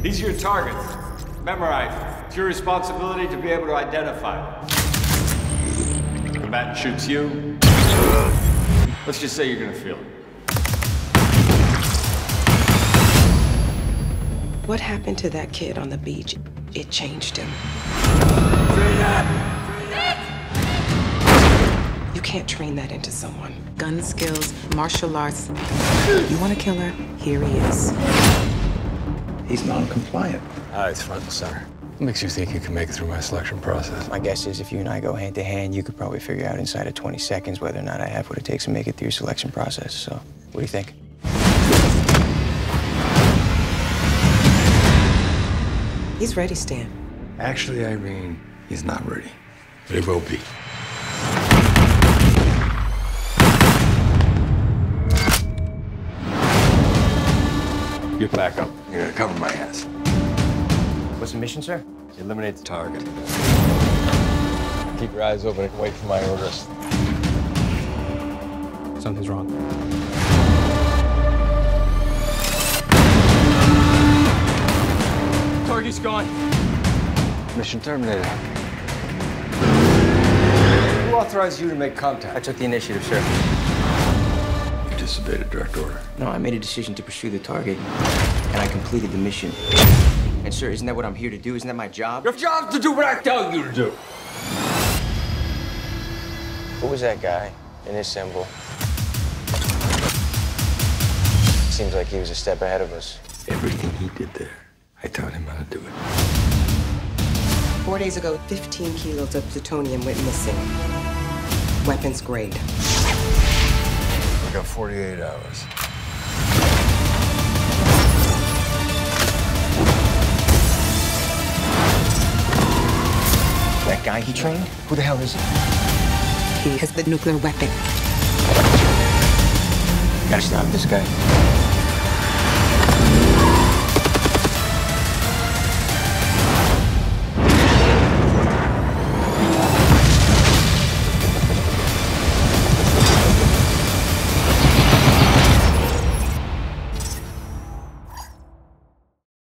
These are your targets. Memorize. It's your responsibility to be able to identify them. The combatant shoots you. Let's just say you're gonna feel it. What happened to that kid on the beach? It changed him. You can't train that into someone. Gun skills, martial arts. You want to kill her? Here he is. He's non-compliant. It's front and center. What makes you think you can make it through my selection process? My guess is if you and I go hand to hand, you could probably figure out inside of 20 seconds whether or not I have what it takes to make it through your selection process. So, what do you think? He's ready, Stan. Actually, Irene, he's not ready. But he will be. Get back up. You're gonna cover my ass. What's the mission, sir? Eliminate the target. Keep your eyes open and wait for my orders. Something's wrong. Target's gone. Mission terminated. Who authorized you to make contact? I took the initiative, sir. You disobeyed a direct order. No, I made a decision to pursue the target, and I completed the mission. And, sir, isn't that what I'm here to do? Isn't that my job? Your job's to do what I tell you to do. Who was that guy in his symbol? Seems like he was a step ahead of us. Everything he did there, I taught him how to do it. 4 days ago, 15 kilos of plutonium went missing. Weapons grade. We got 48 hours. That guy he trained? Who the hell is he? He has the nuclear weapon. Gotta stop this guy.